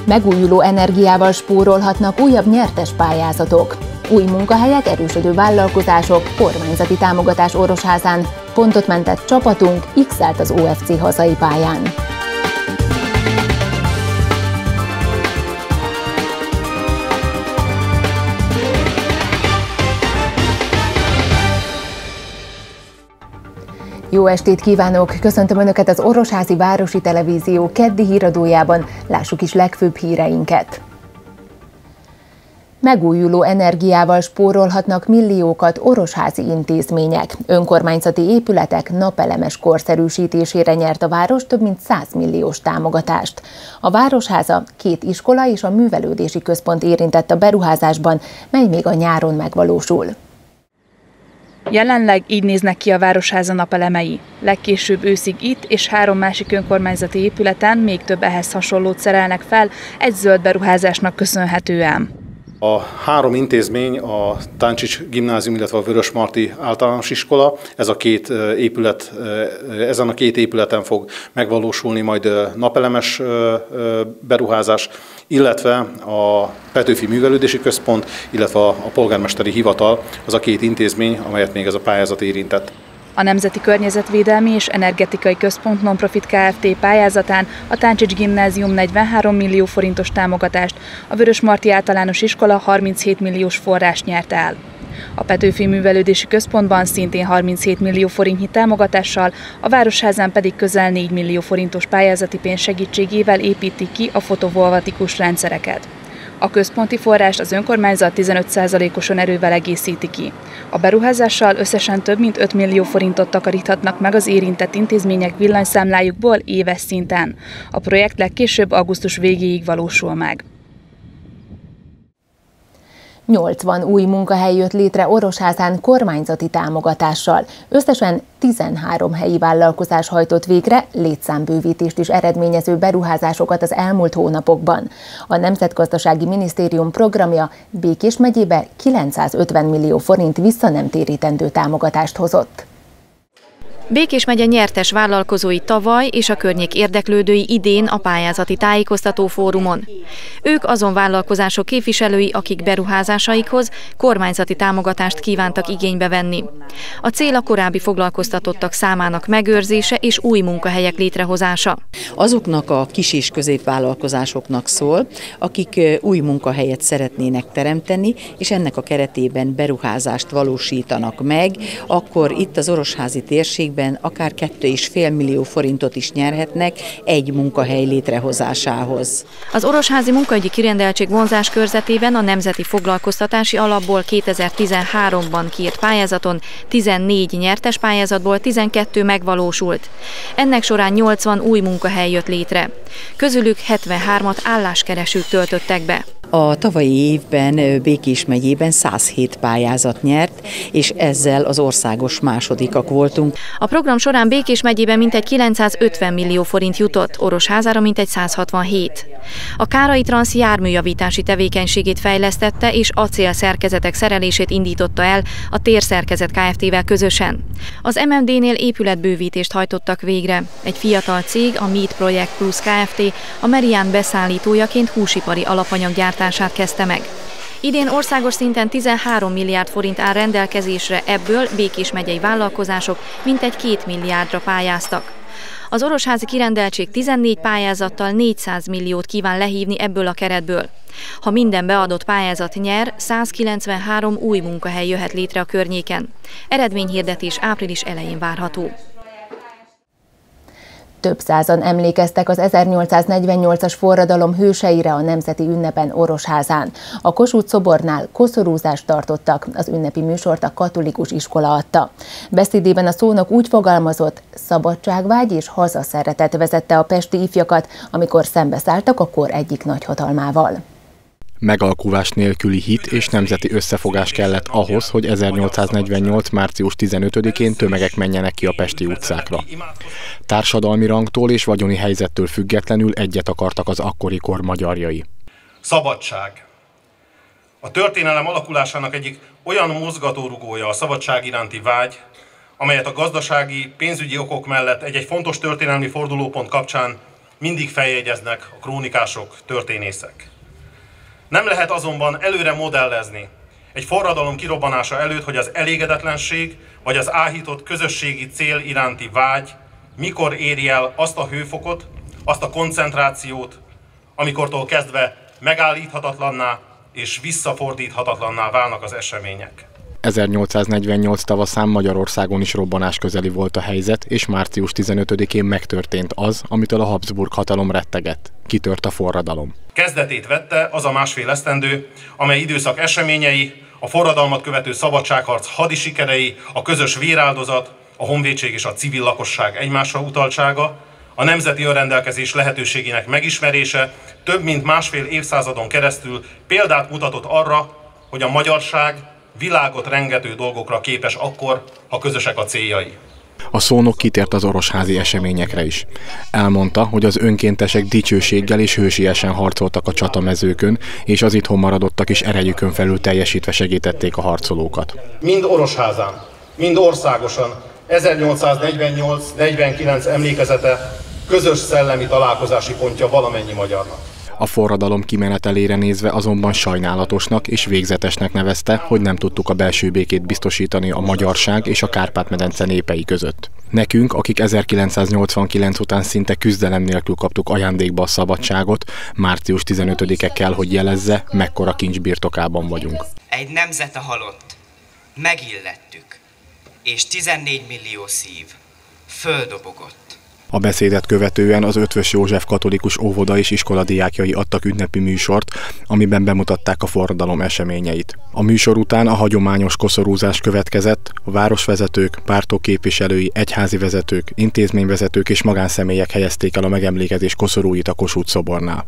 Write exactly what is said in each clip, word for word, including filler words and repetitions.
Megújuló energiával spórolhatnak újabb nyertes pályázatok. Új munkahelyek, erősödő vállalkozások, kormányzati támogatás Orosházán. Pontot mentett csapatunk, x-elt az o ef cé hazai pályán. Jó estét kívánok! Köszöntöm Önöket az Orosházi Városi Televízió keddi híradójában. Lássuk is legfőbb híreinket. Megújuló energiával spórolhatnak milliókat orosházi intézmények. Önkormányzati épületek napelemes korszerűsítésére nyert a város több mint száz milliós támogatást. A Városháza, két iskola és a művelődési központ érintett a beruházásban, mely még a nyáron megvalósul. Jelenleg így néznek ki a Városháza napelemei. Legkésőbb őszig itt és három másik önkormányzati épületen még több ehhez hasonlót szerelnek fel, egy zöld beruházásnak köszönhetően. A három intézmény, a Táncsics Gimnázium, illetve a Vörösmarty Általános Iskola, ez a két épület, ezen a két épületen fog megvalósulni majd napelemes beruházás, illetve a Petőfi Művelődési Központ, illetve a Polgármesteri Hivatal, az a két intézmény, amelyet még ez a pályázat érintett. A Nemzeti Környezetvédelmi és Energetikai Központ Nonprofit Kft. Pályázatán a Táncsics Gimnázium negyvenhárom millió forintos támogatást, a Vörösmarty Általános Iskola harminchét milliós forrást nyert el. A Petőfi Művelődési Központban szintén harminchét millió forintnyi támogatással, a Városházán pedig közel négy millió forintos pályázati pénz segítségével építik ki a fotovoltaikus rendszereket. A központi forrást az önkormányzat tizenöt százalékos erővel egészíti ki. A beruházással összesen több mint öt millió forintot takaríthatnak meg az érintett intézmények villanyszámlájukból éves szinten. A projekt legkésőbb augusztus végéig valósul meg. nyolcvan új munkahely jött létre Orosházán kormányzati támogatással. Összesen tizenhárom helyi vállalkozás hajtott végre létszámbővítést is eredményező beruházásokat az elmúlt hónapokban. A Nemzetgazdasági Minisztérium programja Békés megyébe kilencszázötven millió forint visszanemtérítendő támogatást hozott. Békés megye nyertes vállalkozói tavaly és a környék érdeklődői idén a pályázati tájékoztató fórumon. Ők azon vállalkozások képviselői, akik beruházásaikhoz kormányzati támogatást kívántak igénybe venni. A cél a korábbi foglalkoztatottak számának megőrzése és új munkahelyek létrehozása. Azoknak a kis és középvállalkozásoknak szól, akik új munkahelyet szeretnének teremteni, és ennek a keretében beruházást valósítanak meg, akkor itt az orosházi térségben akár kettő és fél millió forintot is nyerhetnek egy munkahely létrehozásához. Az orosházi munkaügyi kirendeltség vonzás körzetében a Nemzeti Foglalkoztatási Alapból kétezer-tizenháromban kiírt pályázaton tizennégy nyertes pályázatból tizenkettő megvalósult. Ennek során nyolcvan új munkahely jött létre. Közülük hetvenhármat álláskeresők töltöttek be. A tavalyi évben Békés megyében száz hét pályázat nyert, és ezzel az országos másodikak voltunk. A program során Békés megyében mintegy kilencszázötven millió forint jutott, Orosházára mintegy száz hatvanhét. A Kárai Transz járműjavítási tevékenységét fejlesztette és acélszerkezetek szerelését indította el a Térszerkezet Kft-vel közösen. Az em em dé-nél épületbővítést hajtottak végre. Egy fiatal cég, a Meat Project Plus Kft. A Merian beszállítójaként húsipari alapanyaggyártását kezdte meg. Idén országos szinten tizenhárom milliárd forint áll rendelkezésre, ebből Békés megyei vállalkozások mintegy két milliárdra pályáztak. Az orosházi kirendeltség tizennégy pályázattal négyszáz milliót kíván lehívni ebből a keretből. Ha minden beadott pályázat nyer, százkilencvenhárom új munkahely jöhet létre a környéken. Eredményhirdetés április elején várható. Több százan emlékeztek az ezernyolcszáznegyvennyolcas forradalom hőseire a nemzeti ünnepen Orosházán. A Kossuth szobornál koszorúzást tartottak, az ünnepi műsort a katolikus iskola adta. Beszédében a szónok úgy fogalmazott, szabadságvágy és hazaszeretet vezette a pesti ifjakat, amikor szembeszálltak a kor egyik nagyhatalmával. Megalkuvás nélküli hit és nemzeti összefogás kellett ahhoz, hogy ezernyolcszáznegyvennyolc. március tizenötödikén tömegek menjenek ki a pesti utcákra. Társadalmi rangtól és vagyoni helyzettől függetlenül egyet akartak az akkori kor magyarjai. Szabadság. A történelem alakulásának egyik olyan mozgatórugója a szabadság iránti vágy, amelyet a gazdasági, pénzügyi okok mellett egy-egy fontos történelmi fordulópont kapcsán mindig feljegyeznek a krónikások, történészek. Nem lehet azonban előre modellezni egy forradalom kirobbanása előtt, hogy az elégedetlenség vagy az áhított közösségi cél iránti vágy mikor éri el azt a hőfokot, azt a koncentrációt, amikortól kezdve megállíthatatlanná és visszafordíthatatlanná válnak az események. ezernyolcszáznegyvennyolc tavaszán Magyarországon is robbanás közeli volt a helyzet, és március tizenötödikén megtörtént az, amitől a Habsburg hatalom rettegett. Kitört a forradalom. Kezdetét vette az a másfél esztendő, amely időszak eseményei, a forradalmat követő szabadságharc hadisikerei, a közös véráldozat, a honvédség és a civil lakosság egymásra utaltsága, a nemzeti önrendelkezés lehetőségének megismerése több mint másfél évszázadon keresztül példát mutatott arra, hogy a magyarság világot rengető dolgokra képes akkor, ha közösek a céljai. A szónok kitért az orosházi eseményekre is. Elmondta, hogy az önkéntesek dicsőséggel és hősiesen harcoltak a csatamezőkön, és az itthon maradottak is erejükön felül teljesítve segítették a harcolókat. Mind Orosházán, mind országosan ezernyolcszáznegyvennyolc negyvenkilenc emlékezete közös szellemi találkozási pontja valamennyi magyarnak. A forradalom kimenetelére nézve azonban sajnálatosnak és végzetesnek nevezte, hogy nem tudtuk a belső békét biztosítani a magyarság és a Kárpát-medence népei között. Nekünk, akik ezerkilencszáznyolcvankilenc után szinte küzdelem nélkül kaptuk ajándékba a szabadságot, március tizenötödike kell, hogy jelezze, mekkora kincs birtokában vagyunk. Egy nemzete halott, megillettük, és tizennégy millió szív földobogott. A beszédet követően az Ötvös József katolikus óvoda és iskola diákjai adtak ünnepi műsort, amiben bemutatták a forradalom eseményeit. A műsor után a hagyományos koszorúzás következett, a városvezetők, pártok képviselői, egyházi vezetők, intézményvezetők és magánszemélyek helyezték el a megemlékezés koszorúit a Kossuth szobornál.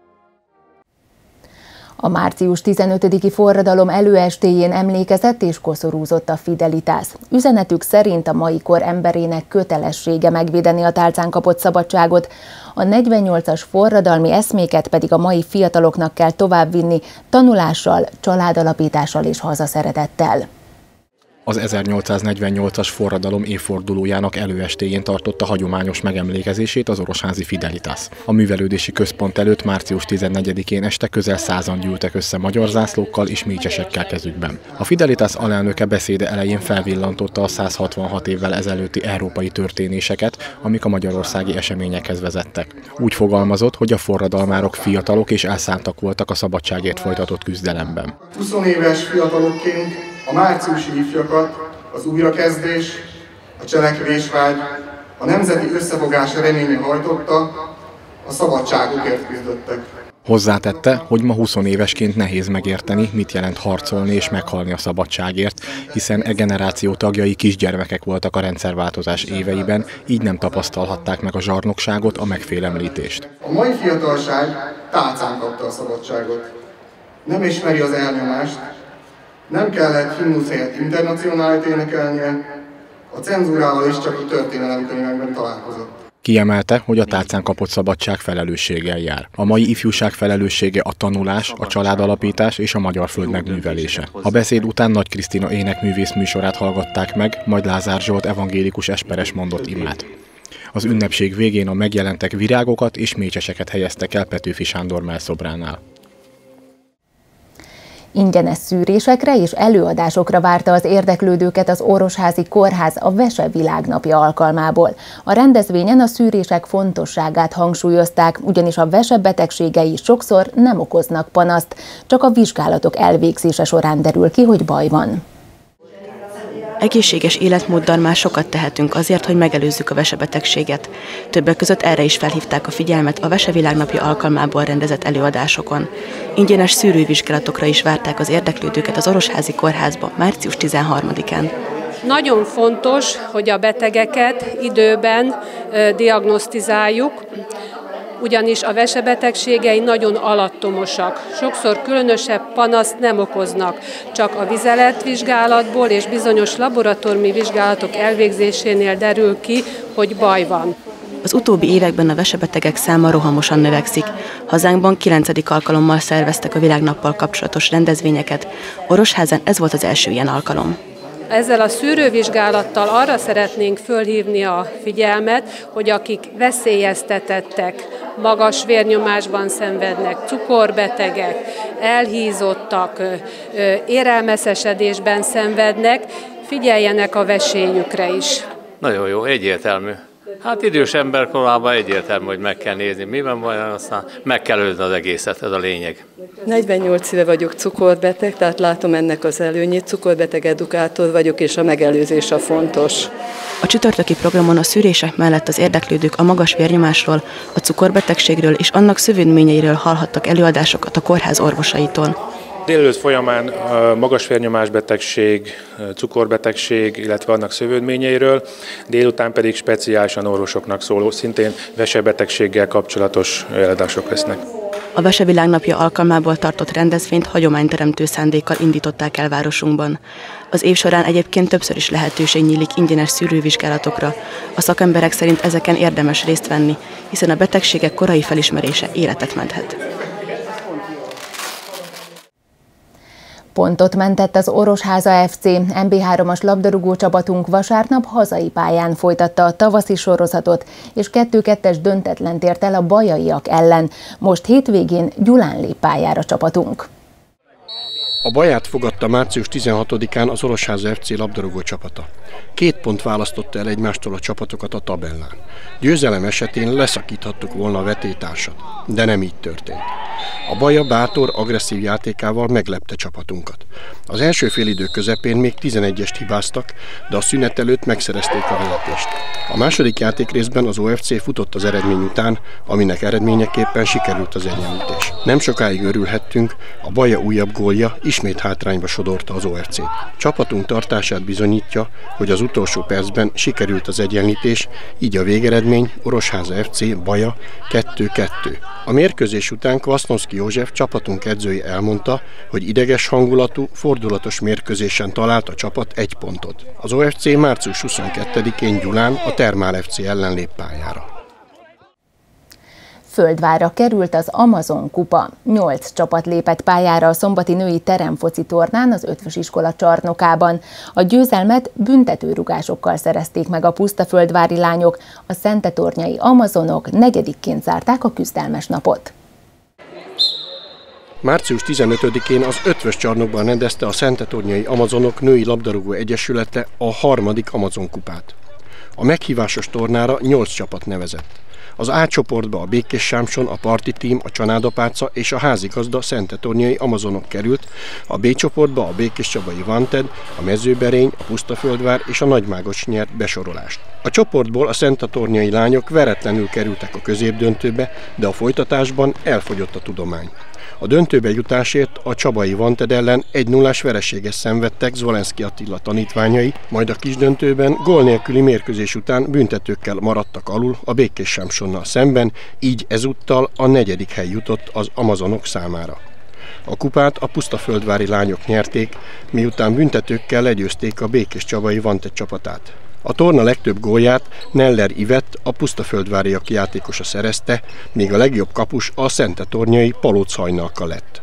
A március tizenötödiki forradalom előestéjén emlékezett és koszorúzott a Fidelitás. Üzenetük szerint a mai kor emberének kötelessége megvédeni a tálcán kapott szabadságot, a negyvennyolcas forradalmi eszméket pedig a mai fiataloknak kell továbbvinni tanulással, családalapítással és hazaszeretettel. Az ezernyolcszáznegyvennyolcas forradalom évfordulójának előestéjén tartotta hagyományos megemlékezését az orosházi Fidelitás. A művelődési központ előtt március tizennegyedikén este közel százan gyűltek össze magyar zászlókkal és mécsesekkel kezükben. A Fidelitás alelnöke beszéde elején felvillantotta a száz hatvanhat évvel ezelőtti európai történéseket, amik a magyarországi eseményekhez vezettek. Úgy fogalmazott, hogy a forradalmárok fiatalok és elszántak voltak a szabadságért folytatott küzdelemben. húsz éves fiatalokként a márciusi ifjakat az újrakezdés, a cselekvésvágy, a nemzeti összefogás reménye hajtotta, a szabadságukért küzdöttek. Hozzátette, hogy ma huszonévesként nehéz megérteni, mit jelent harcolni és meghalni a szabadságért, hiszen e generáció tagjai kisgyermekek voltak a rendszerváltozás éveiben, így nem tapasztalhatták meg a zsarnokságot, a megfélemlítést. A mai fiatalság tálcán kapta a szabadságot. Nem ismeri az elnyomást, nem kellett himnusz helyett internacionálit énekelnie, a cenzúrával is csak a történelemkönyvekben találkozott. Kiemelte, hogy a tálcán kapott szabadság felelősséggel jár. A mai ifjúság felelőssége a tanulás, a családalapítás és a magyar föld megművelése. A beszéd után Nagy Krisztina énekművész műsorát hallgatták meg, majd Lázár Zsolt evangélikus esperes mondott imát. Az ünnepség végén a megjelentek virágokat és mécseseket helyeztek el Petőfi Sándor mellszobránál. Ingyenes szűrésekre és előadásokra várta az érdeklődőket az Orosházi Kórház a Vese Világnapja alkalmából. A rendezvényen a szűrések fontosságát hangsúlyozták, ugyanis a vese betegségei sokszor nem okoznak panaszt, csak a vizsgálatok elvégzése során derül ki, hogy baj van. Egészséges életmóddal már sokat tehetünk azért, hogy megelőzzük a vesebetegséget. Többek között erre is felhívták a figyelmet a Vese Világnapja alkalmából rendezett előadásokon. Ingyenes szűrővizsgálatokra is várták az érdeklődőket az Orosházi Kórházba március tizenharmadikán. Nagyon fontos, hogy a betegeket időben diagnosztizáljuk, ugyanis a vesebetegségei nagyon alattomosak. Sokszor különösebb panaszt nem okoznak, csak a vizeletvizsgálatból és bizonyos laboratóriumi vizsgálatok elvégzésénél derül ki, hogy baj van. Az utóbbi években a vesebetegek száma rohamosan növekszik. Hazánkban kilencedik alkalommal szerveztek a Világnappal kapcsolatos rendezvényeket. Orosházán ez volt az első ilyen alkalom. Ezzel a szűrővizsgálattal arra szeretnénk fölhívni a figyelmet, hogy akik veszélyeztetettek, magas vérnyomásban szenvednek, cukorbetegek, elhízottak, érelmeszesedésben szenvednek, figyeljenek a vesélyükre is. Nagyon jó, egyértelmű. Hát idős ember korában egyértelmű, hogy meg kell nézni, miben van, aztán meg kell ölni az egészet, ez a lényeg. negyvennyolc éve vagyok cukorbeteg, tehát látom ennek az előnyét, cukorbeteg edukátor vagyok, és a megelőzés a fontos. A csütörtöki programon a szűrések mellett az érdeklődők a magas vérnyomásról, a cukorbetegségről és annak szövődményeiről hallhattak előadásokat a kórház orvosaitól. Délelőtt folyamán a magas vérnyomásbetegség, cukorbetegség, illetve annak szövődményeiről, délután pedig speciálisan orvosoknak szóló, szintén vesebetegséggel kapcsolatos előadások lesznek. A Vesevilágnapja alkalmából tartott rendezvényt hagyományteremtő szándékkal indították el városunkban. Az év során egyébként többször is lehetőség nyílik ingyenes szűrővizsgálatokra. A szakemberek szerint ezeken érdemes részt venni, hiszen a betegségek korai felismerése életet menthet. Pontot mentett az Orosháza ef cé, em bé hármas labdarúgó csapatunk vasárnap hazai pályán folytatta a tavaszi sorozatot, és kettő kettes döntetlent ért el a bajaiak ellen. Most hétvégén Gyulán lép pályára csapatunk. A Baját fogadta március tizenhatodikán az Orosháza ef cé labdarúgó csapata. Két pont választotta el egymástól a csapatokat a tabellán. Győzelem esetén leszakíthattuk volna a vetélytársat, de nem így történt. A Baja bátor, agresszív játékával meglepte csapatunkat. Az első félidő közepén még tizenegyest hibáztak, de a szünet előtt megszerezték a vezetést. A második játékrészben az o ef cé futott az eredmény után, aminek eredményeképpen sikerült az egyenlítés. Nem sokáig örülhettünk, a Baja újabb gólja ismét hátrányba sodorta az o ef cét. Csapatunk tartását bizonyítja, hogy az utolsó percben sikerült az egyenlítés, így a végeredmény Orosháza ef cé Baja kettő kettő. A mérkőzés után Kvasznoszki József, csapatunk edzője elmondta, hogy ideges hangulatú, fordulatos mérkőzésen talált a csapat egy pontot. Az o ef cé március huszonkettedikén Gyulán a Termál ef cé ellen lép pályára. Földvárra került az Amazon kupa. Nyolc csapat lépett pályára a szombati női teremfoci tornán az Ötvös iskola csarnokában. A győzelmet büntetőrugásokkal szerezték meg a pusztaföldvári lányok, a szentetornyai amazonok negyedikként zárták a küzdelmes napot. március tizenötödikén az Ötvös csarnokban rendezte a Szentetornyai Amazonok női labdarúgó egyesülete a harmadik Amazon kupát. A meghívásos tornára nyolc csapat nevezett. Az A csoportba a Békés Sámson, a Parti Team, a Csanádapáca és a házigazda Szentetornyai Amazonok került, a B csoportba a Békéscsabai Vanted, a Mezőberény, a Pusztaföldvár és a Nagymágocs nyert besorolást. A csoportból a szentetornyai lányok veretlenül kerültek a középdöntőbe, de a folytatásban elfogyott a tudomány. A döntőbe jutásért a Csabai Vanted ellen egy nullás vereséget szenvedtek Zvolenszky Attila tanítványai, majd a kisdöntőben gól nélküli mérkőzés után büntetőkkel maradtak alul a Békés Sámsonnal szemben, így ezúttal a negyedik hely jutott az amazonok számára. A kupát a pusztaföldvári lányok nyerték, miután büntetőkkel legyőzték a Békéscsabai Vanted csapatát. A torna legtöbb gólját Neller Ivett, a pusztaföldváriak játékosa szerezte, míg a legjobb kapus a szentetornyai Palóc Hajnalka lett.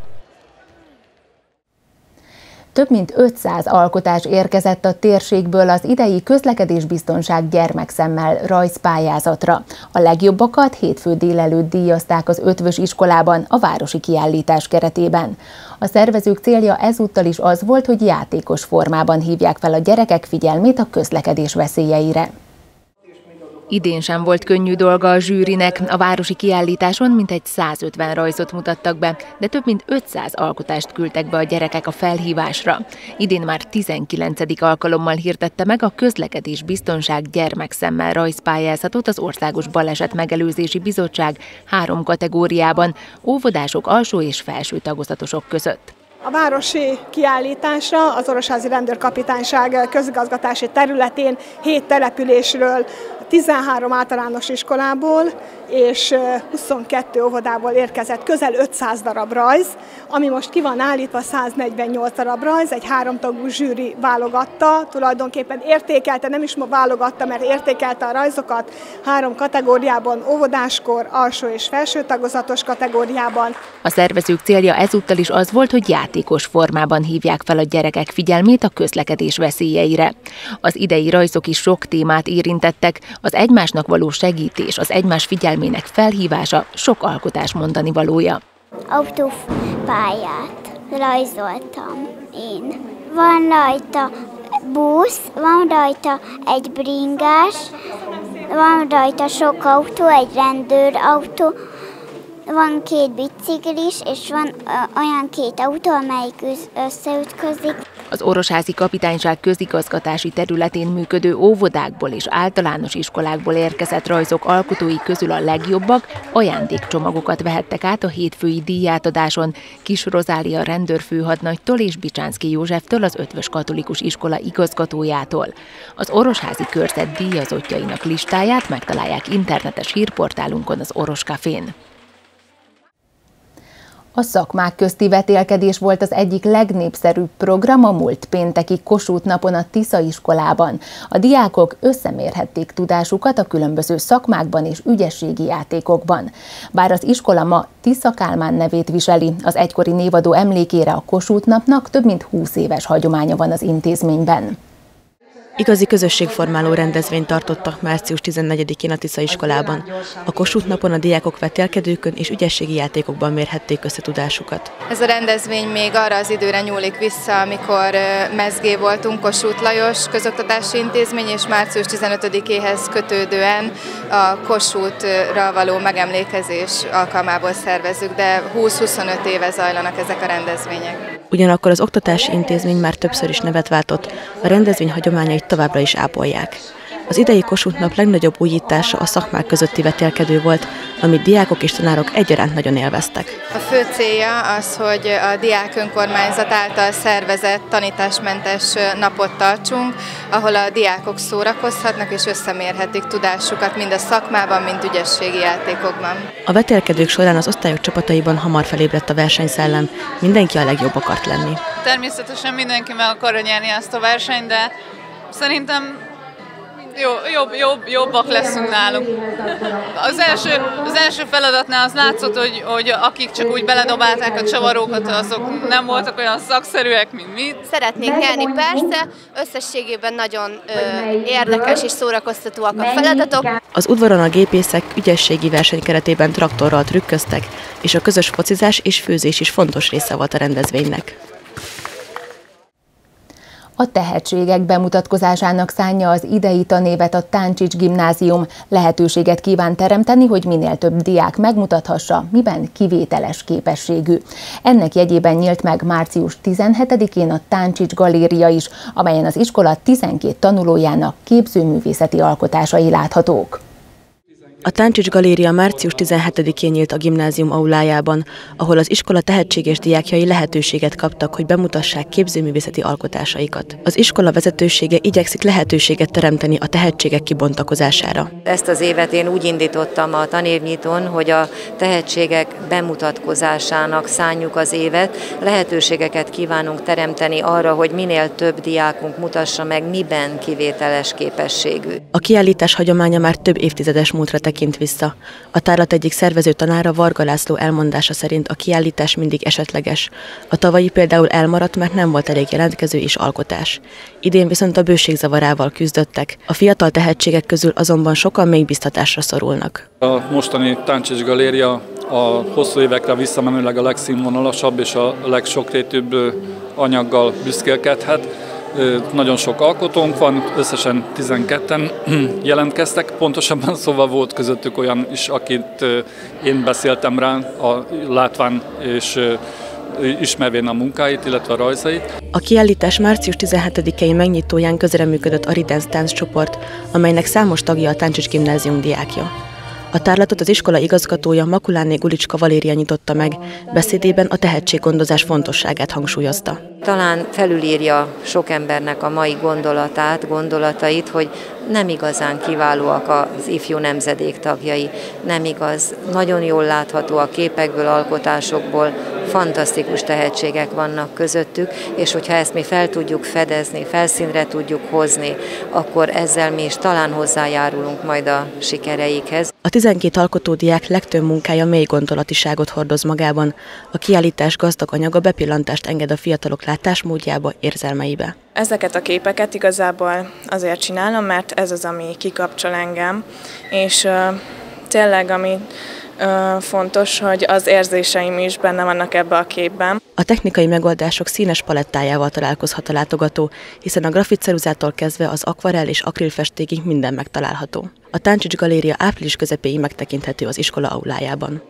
Több mint ötszáz alkotás érkezett a térségből az idei közlekedésbiztonság gyermekszemmel rajzpályázatra. A legjobbakat hétfő délelőtt díjazták az Ötvös iskolában a városi kiállítás keretében. A szervezők célja ezúttal is az volt, hogy játékos formában hívják fel a gyerekek figyelmét a közlekedés veszélyeire. Idén sem volt könnyű dolga a zsűrinek. A városi kiállításon mintegy százötven rajzot mutattak be, de több mint ötszáz alkotást küldtek be a gyerekek a felhívásra. Idén már tizenkilencedik alkalommal hirdette meg a Közlekedésbiztonság gyermekszemmel rajzpályázatot az Országos Baleset Megelőzési Bizottság három kategóriában, óvodások, alsó és felső tagozatosok között. A városi kiállításra az Orosházi Rendőrkapitányság közigazgatási területén hét településről tizenhárom általános iskolából és huszonkettő óvodából érkezett közel ötszáz darab rajz, ami most ki van állítva, száznegyvennyolc darab rajz, egy háromtagú zsűri válogatta, tulajdonképpen értékelte, nem is válogatta, mert értékelte a rajzokat három kategóriában, óvodáskor, alsó és felső tagozatos kategóriában. A szervezők célja ezúttal is az volt, hogy játékos formában hívják fel a gyerekek figyelmét a közlekedés veszélyeire. Az idei rajzok is sok témát érintettek, az egymásnak való segítés, az egymás figyelmének felhívása, sok alkotás mondani valója. Autópályát rajzoltam én. Van rajta busz, van rajta egy bringás, van rajta sok autó, egy rendőrautó, van két biciklis, és van olyan két autó, amelyik összeütközik. Az Orosházi Kapitányság közigazgatási területén működő óvodákból és általános iskolákból érkezett rajzok alkotói közül a legjobbak ajándékcsomagokat vehettek át a hétfői díjátadáson Kis Rozália rendőrfőhadnagytól és Bicsánszky Józseftől, az Ötvös Katolikus Iskola igazgatójától. Az Orosházi körzet díjazottjainak listáját megtalálják internetes hírportálunkon, az Oros Cafén. A szakmák közti vetélkedés volt az egyik legnépszerűbb program a múlt pénteki Kossuth napon a Tisza iskolában. A diákok összemérhették tudásukat a különböző szakmákban és ügyességi játékokban. Bár az iskola ma Tisza Kálmán nevét viseli, az egykori névadó emlékére a Kossuth napnak több mint húsz éves hagyománya van az intézményben. Igazi közösségformáló rendezvényt tartottak március tizennegyedikén a Tisza iskolában. A Kossuth napon a diákok vetélkedőkön és ügyességi játékokban mérhették össze tudásukat. Ez a rendezvény még arra az időre nyúlik vissza, amikor mezgé voltunk, Kossuth Lajos Közoktatási Intézmény, és március tizenötödikéhez kötődően a Kossuthra való megemlékezés alkalmából szervezzük, de húsz-huszonöt éve zajlanak ezek a rendezvények. Ugyanakkor az oktatási intézmény már többször is nevet váltott, a rendezvény hagyományait továbbra is ápolják. Az idei Kossuth nap legnagyobb újítása a szakmák közötti vetélkedő volt, amit diákok és tanárok egyaránt nagyon élveztek. A fő célja az, hogy a diák önkormányzat által szervezett tanításmentes napot tartsunk, ahol a diákok szórakozhatnak és összemérhetik tudásukat mind a szakmában, mind ügyességi játékokban. A vetélkedők során az osztályok csapataiban hamar felébredt a versenyszellem, mindenki a legjobb akart lenni. Természetesen mindenki meg akarja nyerni ezt a versenyt, de szerintem Jó, jobb, jobb, jobbak leszünk nálunk. Az első, az első feladatnál az látszott, hogy, hogy akik csak úgy beledobálták a csavarókat, azok nem voltak olyan szakszerűek, mint mi. Szeretnénk nyerni, persze, összességében nagyon ö, érdekes és szórakoztatóak a feladatok. Az udvaron a gépészek ügyességi verseny keretében traktorral trükköztek, és a közös focizás és főzés is fontos része volt a rendezvénynek. A tehetségek bemutatkozásának szánja az idei tanévet a Táncsics Gimnázium. Lehetőséget kíván teremteni, hogy minél több diák megmutathassa, miben kivételes képességű. Ennek jegyében nyílt meg március tizenhetedikén a Táncsics Galéria is, amelyen az iskola tizenkét tanulójának képzőművészeti alkotásai láthatók. A Táncsics Galéria március tizenhetedikén nyílt a gimnázium aulájában, ahol az iskola tehetséges diákjai lehetőséget kaptak, hogy bemutassák képzőművészeti alkotásaikat. Az iskola vezetősége igyekszik lehetőséget teremteni a tehetségek kibontakozására. Ezt az évet én úgy indítottam a tanévnyitón, hogy a tehetségek bemutatkozásának szánjuk az évet. Lehetőségeket kívánunk teremteni arra, hogy minél több diákunk mutassa meg, miben kivételes képességű. A kiállítás hagyománya már több évtizedes múltra tekint vissza. A tárlat egyik szervező tanára, Varga László elmondása szerint a kiállítás mindig esetleges. A tavalyi például elmaradt, mert nem volt elég jelentkező és alkotás. Idén viszont a bőség zavarával küzdöttek. A fiatal tehetségek közül azonban sokan még biztatásra szorulnak. A mostani Táncsics Galéria a hosszú évekre visszamenőleg a legszínvonalasabb és a legsokrétűbb anyaggal büszkélkedhet. Nagyon sok alkotónk van, összesen tizenketten jelentkeztek, pontosabban szóval volt közöttük olyan is, akit én beszéltem rá, a látván és ismervén a munkáit, illetve a rajzait. A kiállítás március tizenhetedikei megnyitóján közreműködött a Ridens tánccsoport, amelynek számos tagja a Táncsics Gimnázium diákja. A tárlatot az iskola igazgatója Makulánné Gulicska Valéria nyitotta meg, beszédében a tehetséggondozás fontosságát hangsúlyozta. Talán felülírja sok embernek a mai gondolatát, gondolatait, hogy nem igazán kiválóak az ifjú nemzedék tagjai, nem igaz, nagyon jól látható a képekből, alkotásokból, fantasztikus tehetségek vannak közöttük, és hogyha ezt mi fel tudjuk fedezni, felszínre tudjuk hozni, akkor ezzel mi is talán hozzájárulunk majd a sikereikhez. A tizenkét alkotódiák legtöbb munkája mély gondolatiságot hordoz magában. A kiállítás gazdag anyaga bepillantást enged a fiatalok látásmódjába, érzelmeibe. Ezeket a képeket igazából azért csinálom, mert ez az, ami kikapcsol engem, és uh, tényleg ami uh, fontos, hogy az érzéseim is benne vannak ebbe a képben. A technikai megoldások színes palettájával találkozhat a látogató, hiszen a grafitceruzától kezdve az akvarell és akrilfestékig minden megtalálható. A Táncsics Galéria április közepéig megtekinthető az iskola aulájában.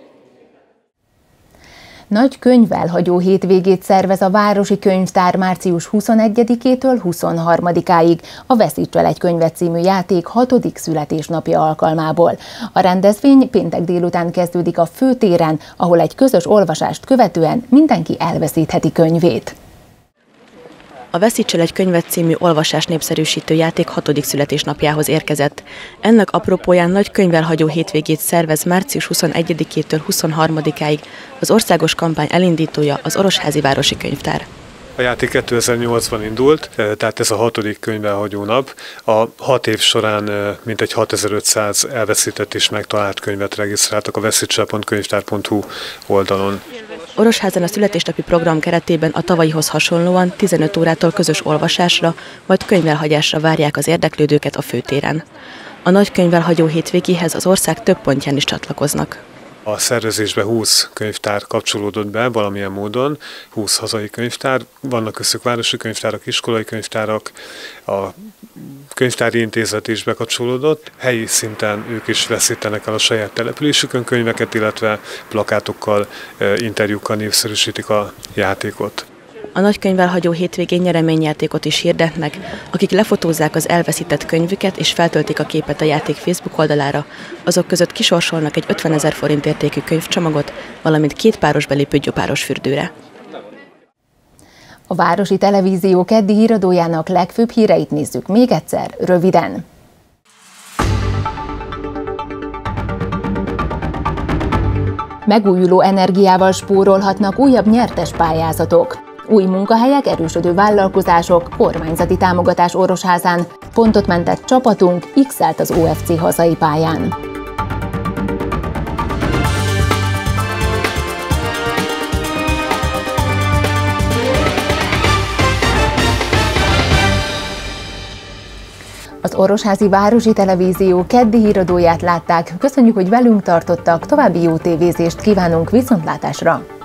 Nagy könyvelhagyó hétvégét szervez a Városi Könyvtár március huszonegyedikétől huszonharmadikáig a Veszíts el egy könyvet című játék hatodik születésnapja alkalmából. A rendezvény péntek délután kezdődik a főtéren, ahol egy közös olvasást követően mindenki elveszítheti könyvét. A Veszíts el egy könyvet című olvasás népszerűsítő játék hatodik születésnapjához érkezett. Ennek apropóján nagy könyvelhagyó hétvégét szervez március huszonegyedikétől huszonharmadikáig az országos kampány elindítója, az Orosházi Városi Könyvtár. A játék kétezer-nyolcban indult, tehát ez a hatodik könyvelhagyó nap. A hat év során mintegy hatezer-ötszáz elveszített és megtalált könyvet regisztráltak a veszítsel pont könyvtár pont hu oldalon. Orosházán a születésnapi program keretében a tavalyihoz hasonlóan tizenöt órától közös olvasásra, majd könyvelhagyásra várják az érdeklődőket a főtéren. A nagy könyvelhagyó hétvégéhez az ország több pontján is csatlakoznak. A szervezésbe húsz könyvtár kapcsolódott be valamilyen módon, húsz hazai könyvtár, vannak köztük városi könyvtárak, iskolai könyvtárak, a könyvtári intézet is bekapcsolódott. Helyi szinten ők is veszítenek el a saját településükön könyveket, illetve plakátokkal, interjúkkal népszerűsítik a játékot. A nagy könyvelhagyó hétvégén nyereményjátékot is hirdetnek, akik lefotózzák az elveszített könyvüket és feltöltik a képet a játék Facebook oldalára, azok között kisorsolnak egy ötvenezer forint értékű könyvcsomagot, valamint két páros belépő gyopáros fürdőre. A Városi Televízió keddi híradójának legfőbb híreit nézzük még egyszer, röviden. Megújuló energiával spórolhatnak újabb nyertes pályázatok. Új munkahelyek, erősödő vállalkozások, kormányzati támogatás Orosházán, pontot mentett csapatunk x-elt az o ef cé hazai pályán. Az Orosházi Városi Televízió keddi híradóját látták. Köszönjük, hogy velünk tartottak, további jó tévézést kívánunk, viszontlátásra!